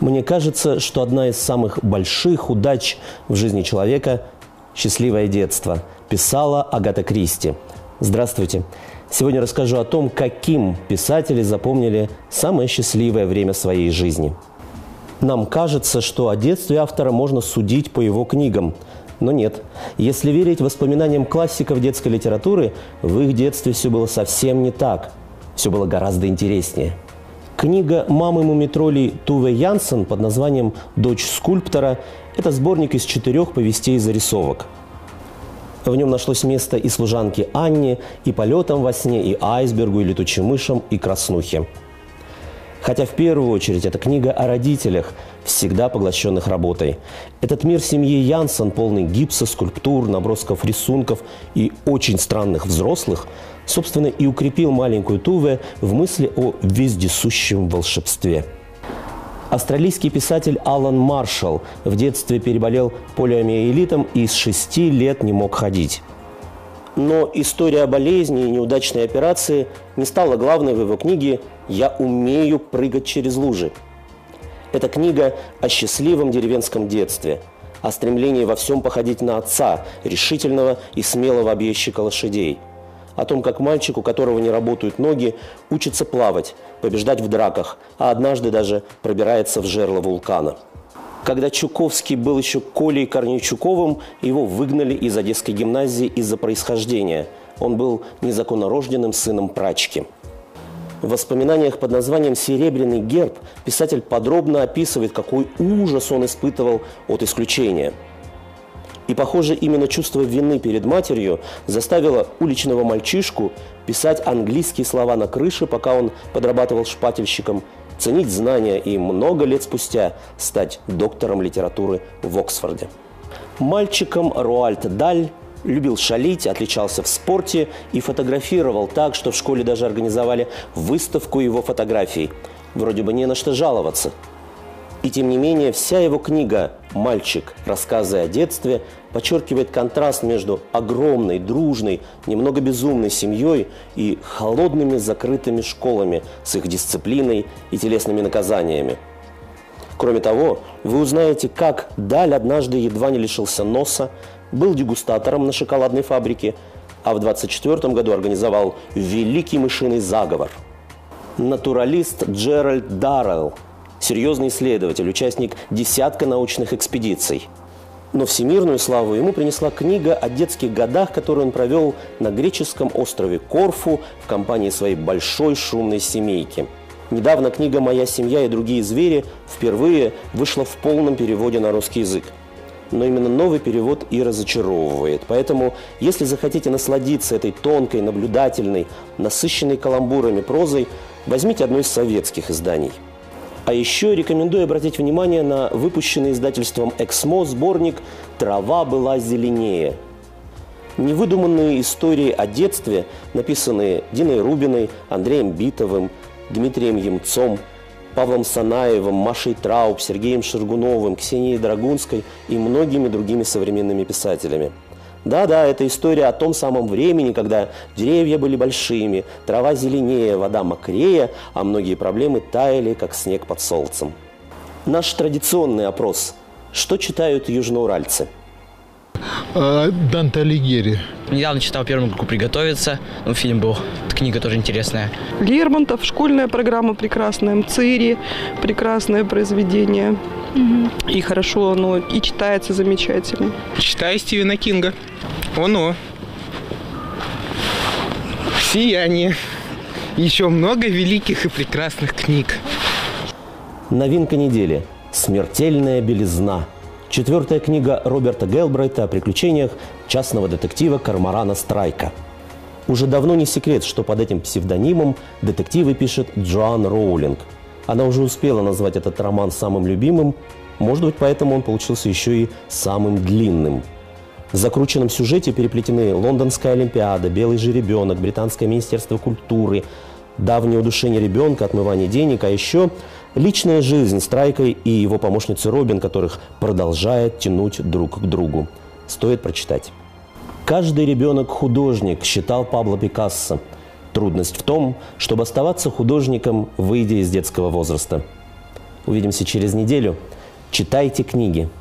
Мне кажется, что одна из самых больших удач в жизни человека – счастливое детство, писала Агата Кристи. Здравствуйте. Сегодня расскажу о том, каким писатели запомнили самое счастливое время своей жизни. Нам кажется, что о детстве автора можно судить по его книгам. Но нет. Если верить воспоминаниям классиков детской литературы, в их детстве все было совсем не так. Все было гораздо интереснее. Книга мамы мумитролей Туве Янсен под названием «Дочь скульптора» – это сборник из 4 повестей и зарисовок. В нем нашлось место и служанке Анне, и полетам во сне, и айсбергу, и летучим мышам, и краснухе. Хотя в первую очередь это книга о родителях, всегда поглощенных работой. Этот мир семьи Янсен, полный гипса, скульптур, набросков рисунков и очень странных взрослых, собственно, и укрепил маленькую Туве в мысли о вездесущем волшебстве. Австралийский писатель Алан Маршалл в детстве переболел полиомиелитом и с 6 лет не мог ходить. Но история болезни и неудачной операции не стала главной в его книге «Я умею прыгать через лужи». Это книга о счастливом деревенском детстве, о стремлении во всем походить на отца, решительного и смелого объездчика лошадей. О том, как мальчик, у которого не работают ноги, учится плавать, побеждать в драках, а однажды даже пробирается в жерло вулкана. Когда Чуковский был еще Колей Корнейчуковым, его выгнали из Одесской гимназии из-за происхождения. Он был незаконнорожденным сыном прачки. В воспоминаниях под названием «Серебряный герб» писатель подробно описывает, какой ужас он испытывал от исключения. И, похоже, именно чувство вины перед матерью заставило уличного мальчишку писать английские слова на крыше, пока он подрабатывал шпательщиком, ценить знания и много лет спустя стать доктором литературы в Оксфорде. Мальчиком Руальд Даль любил шалить, отличался в спорте и фотографировал так, что в школе даже организовали выставку его фотографий. Вроде бы не на что жаловаться. И тем не менее, вся его книга «Мальчик. Рассказы о детстве» подчеркивает контраст между огромной, дружной, немного безумной семьей и холодными закрытыми школами с их дисциплиной и телесными наказаниями. Кроме того, вы узнаете, как Даль однажды едва не лишился носа, был дегустатором на шоколадной фабрике, а в 1924 году организовал великий мышиный заговор. Натуралист Джеральд Даррелл, серьезный исследователь, участник десятка научных экспедиций. Но всемирную славу ему принесла книга о детских годах, которую он провел на греческом острове Корфу в компании своей большой шумной семейки. Недавно книга «Моя семья и другие звери» впервые вышла в полном переводе на русский язык. Но именно новый перевод и разочаровывает. Поэтому, если захотите насладиться этой тонкой, наблюдательной, насыщенной каламбурами прозой, возьмите одно из советских изданий. А еще рекомендую обратить внимание на выпущенный издательством «Эксмо» сборник «Трава была зеленее». Невыдуманные истории о детстве, написанные Диной Рубиной, Андреем Битовым, Дмитрием Емцом, Павлом Санаевым, Машей Трауб, Сергеем Шергуновым, Ксенией Драгунской и многими другими современными писателями. Да-да, это история о том самом времени, когда деревья были большими, трава зеленее, вода мокрее, а многие проблемы таяли, как снег под солнцем. Наш традиционный опрос. Что читают южноуральцы? Данте Алигьери. Недавно читал первую группу «Приготовиться». Фильм был. Книга тоже интересная. Лермонтов, школьная программа прекрасная, Мцири, прекрасное произведение. И хорошо оно, и читается замечательно. Читаю Стивена Кинга. Оно. «Сияние». Еще много великих и прекрасных книг. Новинка недели. «Смертельная белизна». 4-я книга Роберта Гелбрайта о приключениях частного детектива Корморана Страйка. Уже давно не секрет, что под этим псевдонимом детективы пишет Джоан Роулинг. Она уже успела назвать этот роман самым любимым, может быть, поэтому он получился еще и самым длинным. В закрученном сюжете переплетены Лондонская Олимпиада, Белый жеребенок, Британское министерство культуры, давнее удушение ребенка, отмывание денег, а еще личная жизнь Страйка и его помощницы Робин, которых продолжает тянуть друг к другу. Стоит прочитать. «Каждый ребенок художник», считал Пабло Пикассо. Трудность в том, чтобы оставаться художником, выйдя из детского возраста. Увидимся через неделю. Читайте книги.